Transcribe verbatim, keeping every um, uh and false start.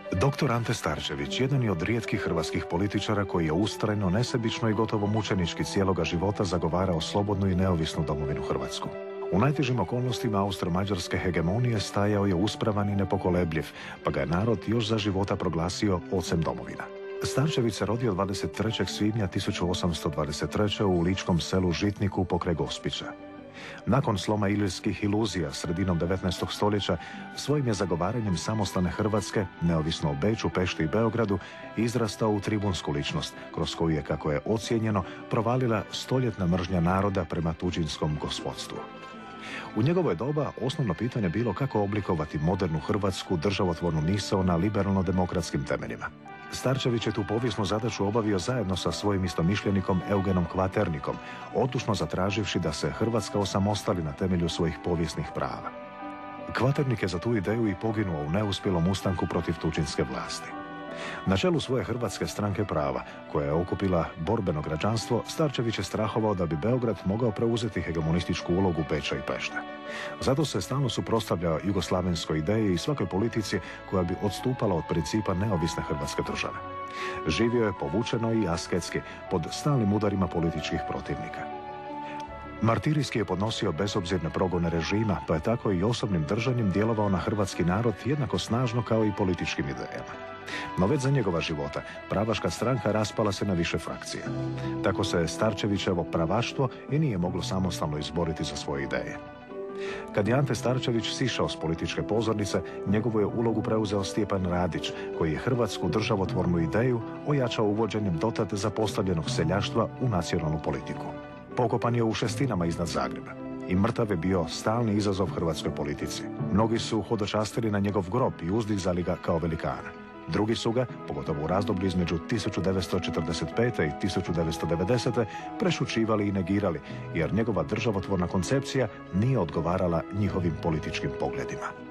Doktor Ante Starčević jedan je od rijetkih hrvatskih političara koji je ustrajno, nesebično i gotovo mučenički cijeloga života zagovarao slobodnu i neovisnu domovinu Hrvatsku. U najtežim okolnostima austro-mađarske hegemonije stajao je uspravan i nepokolebljiv, pa ga je narod još za života proglasio ocem domovina. Starčević se rodio dvadeset trećeg svibnja tisuću osamsto dvadeset treće. u ličkom selu Žitniku pokraj Gospića. Nakon sloma ilirskih iluzija sredinom devetnaestog stoljeća, svojim je zagovaranjem samostalne Hrvatske, neovisno o Beču, Pešti i Beogradu, izrastao u tribunsku ličnost, kroz koju je, kako je ocijenjeno, provalila stoljetna mržnja naroda prema tuđinskom gospodstvu. U njegovo je doba osnovno pitanje bilo kako oblikovati modernu hrvatsku državotvornu misao na liberalno-demokratskim temeljima. Starčević je tu povijesnu zadaću obavio zajedno sa svojim istomišljenikom Eugenom Kvaternikom, odlučno zatraživši da se Hrvatska osamostali na temelju svojih povijesnih prava. Kvaternik je za tu ideju i poginuo u neuspjelom ustanku protiv tuđinske vlasti. Na čelu svoje Hrvatske stranke prava, koja je okupila borbeno građanstvo, Starčević je strahovao da bi Beograd mogao preuzeti hegemonističku ulogu Beča i Pešte. Zato se stalno suprotstavljao jugoslavenskoj ideji i svakoj politici koja bi odstupala od principa neovisne Hrvatske države. Živio je povučeno i asketski, pod stalnim udarima političkih protivnika. Martirijski je podnosio bezobzirne progone režima, pa je tako i osobnim držanjem djelovao na hrvatski narod jednako snažno kao i političkim idejama. No već za njegova života pravaška stranka raspala se na više frakcije. Tako se Starčevićevo pravaštvo i nije moglo samostalno izboriti za svoje ideje. Kad je Ante Starčević sišao s političke pozornice, njegovu je ulogu preuzeo Stjepan Radić, koji je hrvatsku državotvornu ideju ojačao uvođenjem dotad zapostavljenog seljaštva u nacionalnu politiku. Pokopan je u šestinama iznad Zagreba i mrtav je bio stalni izazov hrvatskoj politici. Mnogi su hodočastili na njegov grob i uzdizali ga kao velikana. Drugi su ga, pogotovo u razdoblju između tisuću devetsto četrdeset pete. i tisuću devetsto devedesete. prešućivali i negirali, jer njegova državotvorna koncepcija nije odgovarala njihovim političkim pogledima.